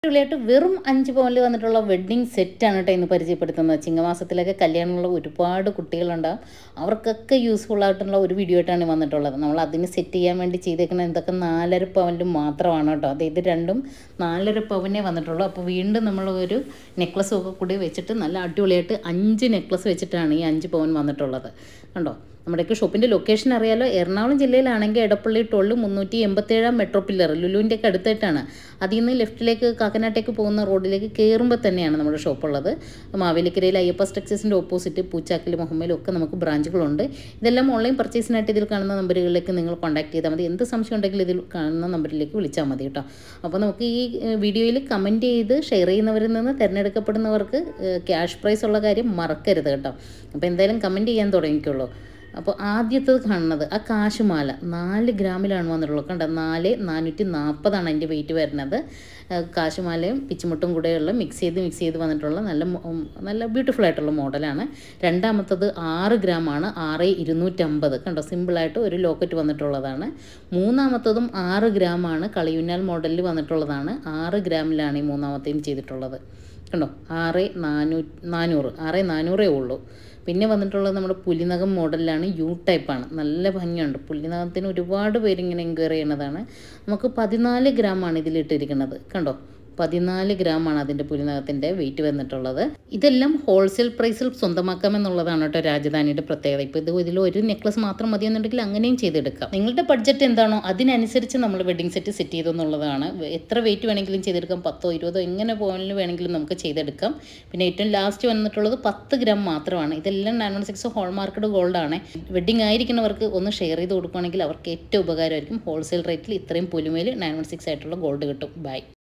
അടിപൊളിയായിട്ട് വെറും 5 പവനിൽ വന്നിട്ടുള്ള വെഡ്ഡിങ് സെറ്റാണ് കേട്ടോ ഇന്ന് പരിചയപ്പെടുത്തുന്നത്. ചിങ്ങമാസത്തിലൊക്കെ കല്യാണമുള്ള ഒരുപാട് കുട്ടികളുണ്ടാകും. അവർക്കൊക്കെ യൂസ്ഫുൾ ആയിട്ടുള്ള ഒരു വീഡിയോ ആയിട്ടാണ് വന്നിട്ടുള്ളത്. നമ്മൾ അതിന് സെറ്റ് ചെയ്യാൻ വേണ്ടി ചെയ്തേക്കുന്നത് ഇതൊക്കെ 4.5 പവനിൽ മാത്രമാണ് കേട്ടോ. ഇത് രണ്ടും 4.5 പവനേ വന്നിട്ടുള്ളൂ. അപ്പോൾ വീണ്ടും നമ്മൾ ഒരു നെക്ലസ്സും ഒക്കെ കൂടി വെച്ചിട്ട് നല്ല അടിപൊളിയായിട്ട് 5 നെക്ലസ് വെച്ചിട്ടാണ് ഈ 5 പവൻ വന്നിട്ടുള്ളത്. കണ്ടോ, നമ്മുടെയൊക്കെ ഷോപ്പിൻ്റെ ലൊക്കേഷൻ അറിയാലോ. എറണാകുളം ജില്ലയിലാണെങ്കിൽ എടപ്പള്ളി ടോളിൽ 387 മെട്രോ പില്ലർ ലുലുവിൻ്റെ ഒക്കെ അടുത്തായിട്ടാണ്. അതിൽ നിന്ന് ലെഫ്റ്റിലേക്ക് കാക്കനാട്ടേക്ക് പോകുന്ന റോഡിലേക്ക് കയറുമ്പോൾ തന്നെയാണ് നമ്മുടെ ഷോപ്പുള്ളത്. മാവേലിക്കരയിൽ അയ്യപ്പ ടെക്സ്റ്റൈൽസിൻ്റെ ഓപ്പോസിറ്റ് പൂച്ചാക്കിൽ മുഹമ്മയിലും ഒക്കെ നമുക്ക് ബ്രാഞ്ചുകളുണ്ട്. ഇതെല്ലാം ഓൺലൈൻ പർച്ചേസിനായിട്ട് ഇതിൽ കാണുന്ന നമ്പറുകളിലേക്ക് നിങ്ങൾ കോൺടാക്ട് ചെയ്താൽ മതി. എന്ത് സംശയം ഉണ്ടെങ്കിലും ഇതിൽ കാണുന്ന നമ്പറിലേക്ക് വിളിച്ചാൽ മതി കേട്ടോ. അപ്പോൾ നമുക്ക് ഈ വീഡിയോയിൽ കമൻറ്റ് ചെയ്ത് ഷെയർ ചെയ്യുന്നവരിൽ നിന്ന് തിരഞ്ഞെടുക്കപ്പെടുന്നവർക്ക് ക്യാഷ് പ്രൈസ് ഉള്ള കാര്യം മറക്കരുത് കേട്ടോ. അപ്പോൾ എന്തായാലും കമൻറ്റ് ചെയ്യാൻ തുടങ്ങിക്കുള്ളൂ. അപ്പോൾ ആദ്യത്തത് കാണുന്നത് ആ കാശുമാല 4 ഗ്രാമിലാണ് വന്നിട്ടുള്ളത്. കണ്ടോ, 4,440 അതിൻ്റെ വെയിറ്റ് വരുന്നത്. കാശുമാലയും പിച്ചുമുട്ടും കൂടെയുള്ള മിക്സ് ചെയ്ത് വന്നിട്ടുള്ള നല്ല ബ്യൂട്ടിഫുൾ ആയിട്ടുള്ള മോഡലാണ്. രണ്ടാമത്തത് 6 ഗ്രാമാണ്, 6,250. കണ്ടോ, സിമ്പിളായിട്ട് ഒരു ലോക്കറ്റ് വന്നിട്ടുള്ളതാണ്. മൂന്നാമത്തതും 6 ഗ്രാമാണ്, കളിയുന്നാൽ മോഡലിൽ വന്നിട്ടുള്ളതാണ്. 6 ഗ്രാമിലാണ് ഈ മൂന്നാമത്തെയും ചെയ്തിട്ടുള്ളത്. കണ്ടോ, 6,400 ഉള്ളൂ. പിന്നെ വന്നിട്ടുള്ളത് നമ്മുടെ പുലിനകം മോഡലിലാണ്, യു ടൈപ്പാണ്. നല്ല ഭംഗിയുണ്ട്. പുലിനകത്തിന് ഒരുപാട് പേരിങ്ങനെ എൻക്വയറി ചെയ്യണതാണ്. നമുക്ക് 14 ഗ്രാമാണ് ഇതിലിട്ടിരിക്കുന്നത്. കണ്ടോ, 14 ഗ്രാമാണ് അതിൻ്റെ പുലിനകത്തിൻ്റെ വെയിറ്റ് വന്നിട്ടുള്ളത്. ഇതെല്ലാം ഹോൾസെയിൽ പ്രൈസിൽ സ്വന്തമാക്കാമെന്നുള്ളതാണ് കേട്ടോ രാജധാനിയുടെ പ്രത്യേകത. ഇപ്പോൾ ഇതിൽ ഒരു നെക്ലസ് മാത്രം മതിയെന്നുണ്ടെങ്കിൽ അങ്ങനെയും ചെയ്തെടുക്കാം. നിങ്ങളുടെ ബഡ്ജറ്റ് എന്താണോ അതിനനുസരിച്ച് നമ്മൾ വെഡ്ഡിങ് സെറ്റ് സെറ്റ് ചെയ്തെന്നുള്ളതാണ്. എത്ര വെയിറ്റ് വേണമെങ്കിലും ചെയ്തെടുക്കാം. 10, 20 എങ്ങനെ പോകാനും വേണമെങ്കിലും നമുക്ക് ചെയ്തെടുക്കാം. പിന്നെ ഏറ്റവും ലാസ്റ്റ് വന്നിട്ടുള്ളത് 10 ഗ്രാം മാത്രമാണ്. ഇതെല്ലാം 916 ഹോൾമാർക്കഡ് ഗോൾഡാണ്. വെഡ്ഡിങ് ആയിരിക്കുന്നവർക്ക് ഒന്ന് ഷെയർ ചെയ്ത് കൊടുക്കുകയാണെങ്കിൽ അവർക്ക് ഏറ്റവും ഉപകാരമായിരിക്കും. ഹോൾസെയിൽ റേറ്റിൽ ഇത്രയും പൊലിമയിൽ 916 ആയിട്ടുള്ള ഗോൾഡ് കിട്ടും. ബൈ.